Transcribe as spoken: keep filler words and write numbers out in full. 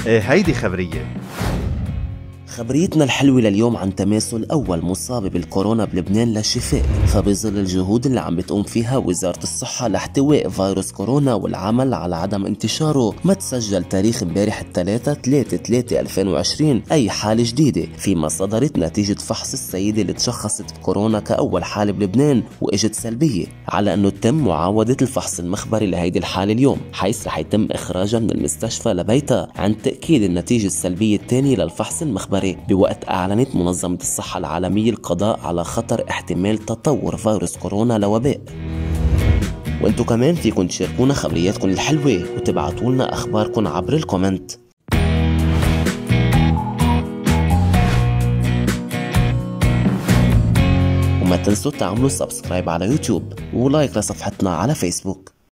إيه هيدي خبرية. خبريتنا الحلوة لليوم عن تماثل أول مصاب بالكورونا بلبنان للشفاء. فبظل الجهود اللي عم بتقوم فيها وزارة الصحة لاحتواء فيروس كورونا والعمل على عدم انتشاره، ما تسجل تاريخ امبارح الثلاثة ثلاثة ثلاثة ألفين وعشرين أي حالة جديدة، فيما صدرت نتيجة فحص السيدة اللي تشخصت بكورونا كأول حالة بلبنان وإجت سلبية، على أنه تم معاودة الفحص المخبري لهيدي الحالة اليوم، حيث رح يتم إخراجها من المستشفى لبيتها عند تأكيد النتيجة السلبية الثانية للفحص المخبري، بوقت أعلنت منظمة الصحة العالمية القضاء على خطر احتمال تطور فيروس كورونا لوباء. وانتو كمان فيكن تشاركونا خبرياتكم الحلوة وتبعتولنا أخباركم عبر الكومنت. وما تنسوا تعملوا سبسكرايب على يوتيوب ولايك لصفحتنا على فيسبوك.